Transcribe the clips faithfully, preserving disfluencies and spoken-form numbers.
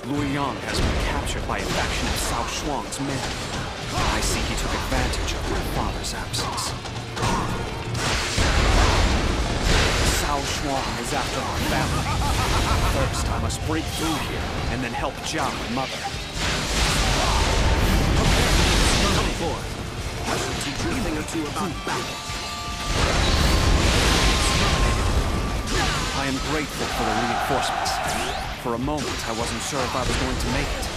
Luoyang has been captured by a faction of Cao Shuang's men. I see he took advantage of my father's absence. Cao Shuang is after our family. First, I must break through here, and then help Xiahou and Mother. Come forth. I shall teach you a thing or two about battle. I am grateful for the reinforcements. For a moment, I wasn't sure if I was going to make it.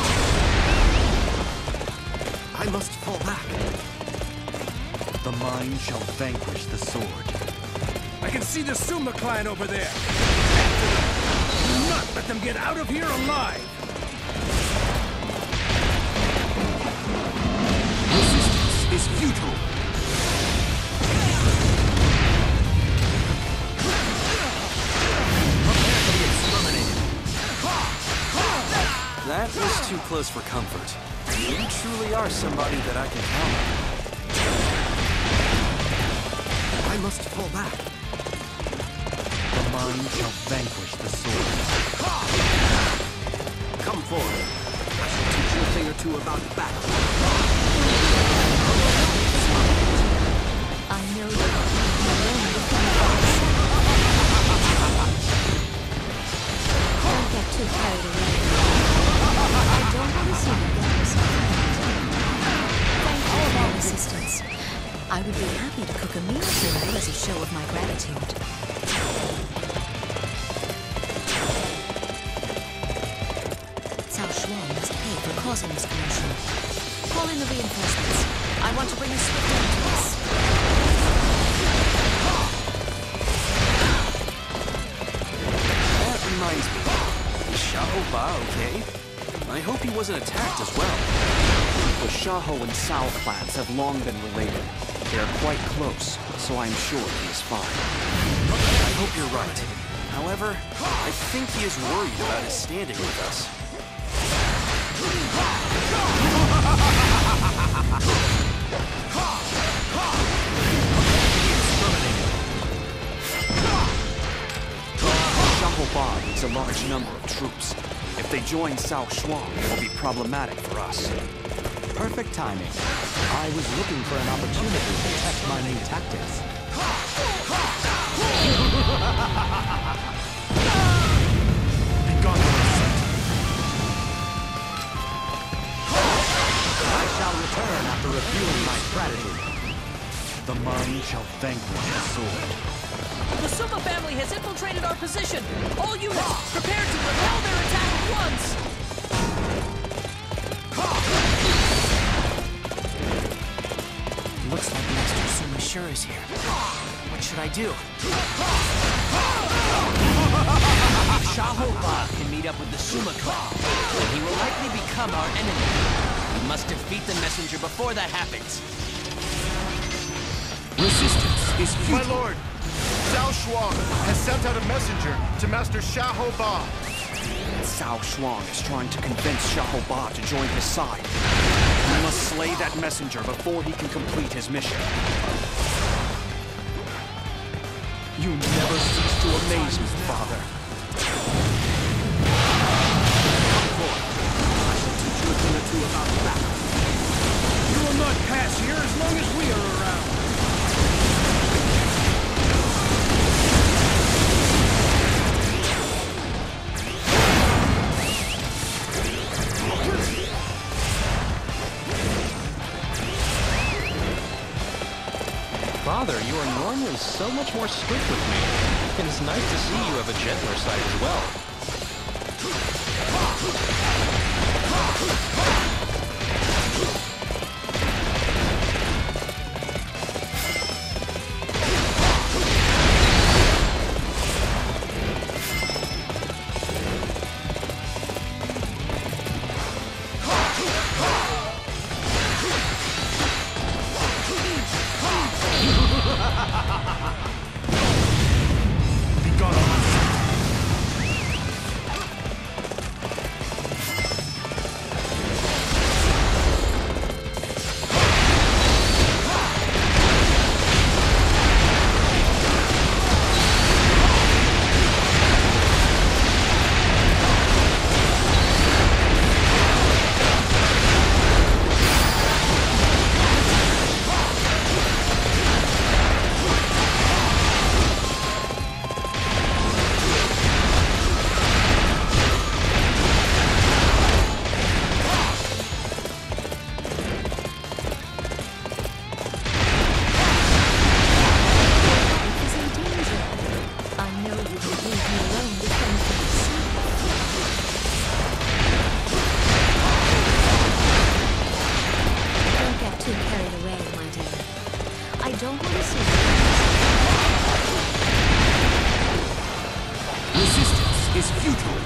I must fall back. The mind shall vanquish the sword. I can see the Sima clan over there. Do not let them get out of here alive. Resistance is futile. Prepare to be exterminated. That was too close for comfort. You truly are somebody that I can count on. I must fall back. The mind shall vanquish the sword. Come forward. I shall teach you a thing or two about battle. I know you're not alone with me. Don't get too carried away. I don't want to see you get yourself hurt. Thank you for your assistance. I would be happy to cook a meal for you as a show of my gratitude. Cao Shuang must pay for causing this commotion. Call in the reinforcements. I want to bring a swift end to this. That reminds me. Is Xiahou Ba okay? I hope he wasn't attacked as well. The Xiahou and Cao clans have long been related. They are quite close, so I'm sure he is fine. I hope you're right. However, I think he is worried about his standing with us. Xiahou Ba needs a large number of troops. If they join Cao Shuang, it will be problematic for us. Perfect timing. I was looking for an opportunity to test my new tactics. Be gone for a second. I shall return after reviewing my strategy. The mind shall vanquish the sword. The Sima family has infiltrated our position. All units, prepare to repel their attack at once. Looks like Master Sima sure is here. What should I do? If Xiahou Ba can meet up with the Sima clan, then he will likely become our enemy. We must defeat the messenger before that happens. Resistance is futile. My lord, Cao Shuang has sent out a messenger to Master Xiahou Ba. Cao Shuang is trying to convince Xiahou Ba to join his side. We must slay that messenger before he can complete his mission. You never cease to amaze me, Father. I shall teach you a thing or two about battle. You will not pass here as long as we are around. Father, you are normally so much more strict with me. And it's nice to see you have a gentler side as well. is futile.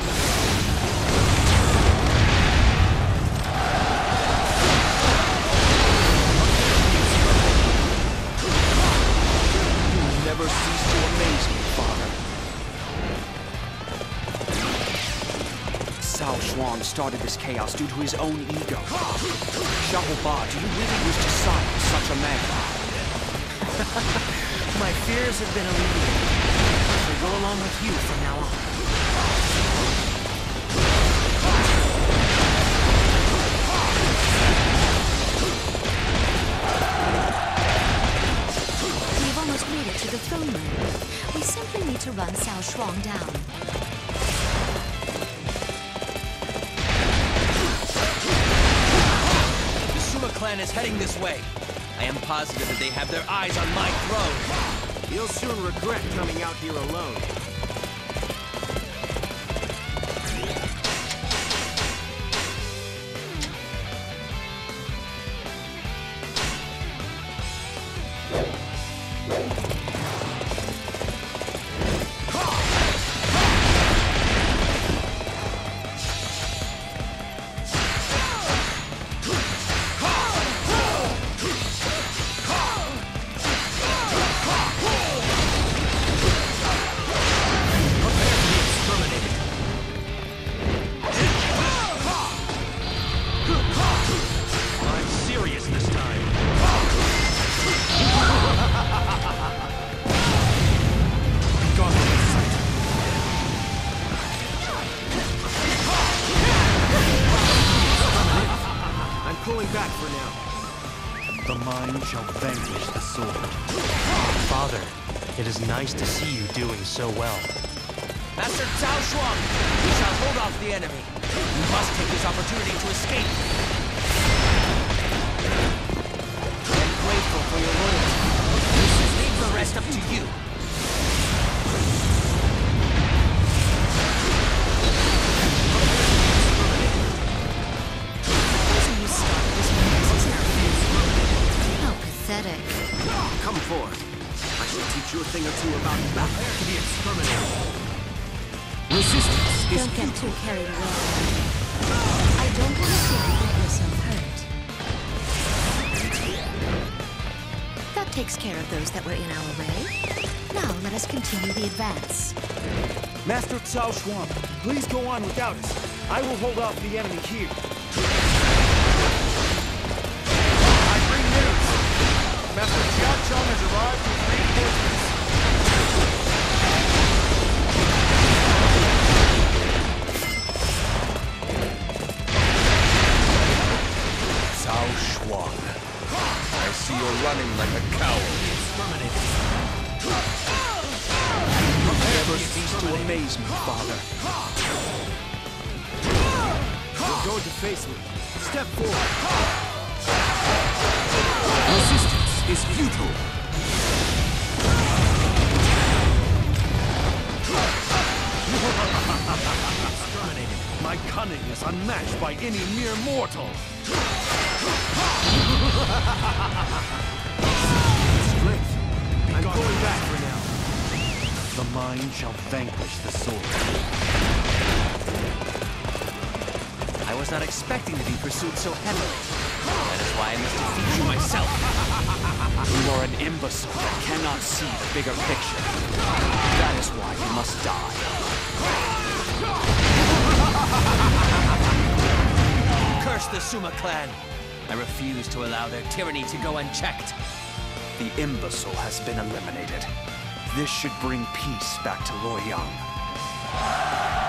Never cease to amaze me, Father. Xiahou Ba started this chaos due to his own ego. Xiahou Ba, do you really wish to side with such a man? My fears have been alleviated. I shall go along with you from now on. We've almost made it to the throne room. We simply need to run Xiahou Ba down. The Sima clan is heading this way. I am positive that they have their eyes on my throne. You'll soon regret coming out here alone. Pulling back for now. The mind shall vanquish the sword. Father, it is nice to see you doing so well. Master Xiahou Ba, we shall hold off the enemy. We must take this opportunity to escape. I am grateful for your loyalty. Leave the rest up to you. Pathetic. Come forth. I shall teach you a thing or two about battle to be exterminated. Resistance is Don't get too carried away. I don't want to see you get yourself hurt. That takes care of those that were in our way. Now let us continue the advance. Master Xiahou Ba, please go on without us. I will hold off the enemy here. Master Xiahou has arrived with reinforcements. Xiahou Ba. I see you're running like a coward. Never cease to amaze me, Father. You're going to face me. Step forward. Resistance is futile. My cunning is unmatched by any mere mortal. Strength. I'm going back for now. The mind shall vanquish the sword. I was not expecting to be pursued so heavily. That is why I must defeat you myself. You are an imbecile that cannot see the bigger picture. That is why you must die. Curse the Sima clan. I refuse to allow their tyranny to go unchecked. The imbecile has been eliminated. This should bring peace back to Luoyang.